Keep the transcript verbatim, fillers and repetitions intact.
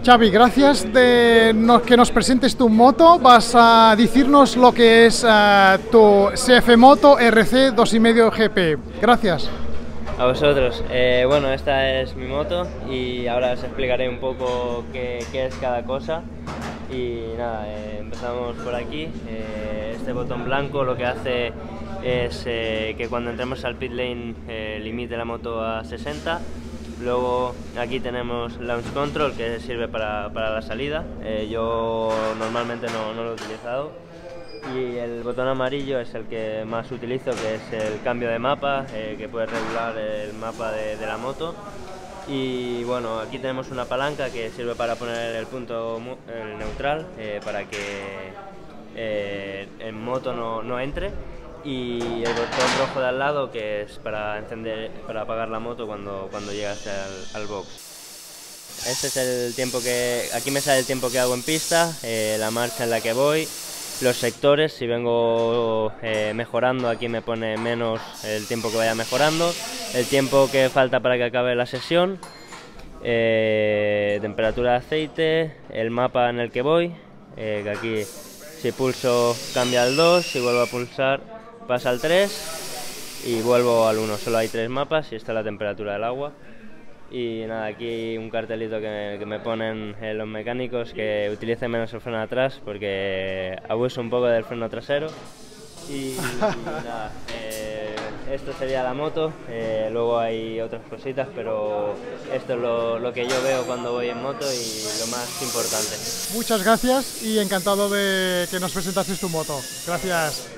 Xavi, gracias de no, que nos presentes tu moto. Vas a decirnos lo que es uh, tu C F Moto R C dos y medio G P. Gracias. A vosotros. Eh, bueno, esta es mi moto y ahora os explicaré un poco qué, qué es cada cosa. Y nada, eh, empezamos por aquí. Eh, este botón blanco lo que hace es eh, que cuando entremos al pit lane eh, limite la moto a sesenta. Luego aquí tenemos Launch Control, que sirve para, para la salida. Eh, yo normalmente no, no lo he utilizado. Y el botón amarillo es el que más utilizo, que es el cambio de mapa, eh, que puede regular el mapa de, de la moto. Y bueno, aquí tenemos una palanca que sirve para poner el punto el neutral, eh, para que eh, en moto no, no entre. Y el botón rojo de al lado, que es para encender, para apagar la moto cuando, cuando llegas al, al box. Este es el tiempo que, aquí me sale el tiempo que hago en pista, eh, la marcha en la que voy, los sectores, si vengo eh, mejorando aquí me pone menos el tiempo que vaya mejorando, el tiempo que falta para que acabe la sesión, eh, temperatura de aceite, el mapa en el que voy, eh, que aquí si pulso cambia al dos, si vuelvo a pulsar pasa al tres y vuelvo al uno. Solo hay tres mapas y esta es la temperatura del agua. Y nada, aquí un cartelito que me, que me ponen eh, los mecánicos que utilicen menos el freno de atrás porque abuso un poco del freno trasero. Y, y nada, eh, esto sería la moto, eh, luego hay otras cositas, pero esto es lo, lo que yo veo cuando voy en moto y lo más importante. Muchas gracias y encantado de que nos presentases tu moto. Gracias.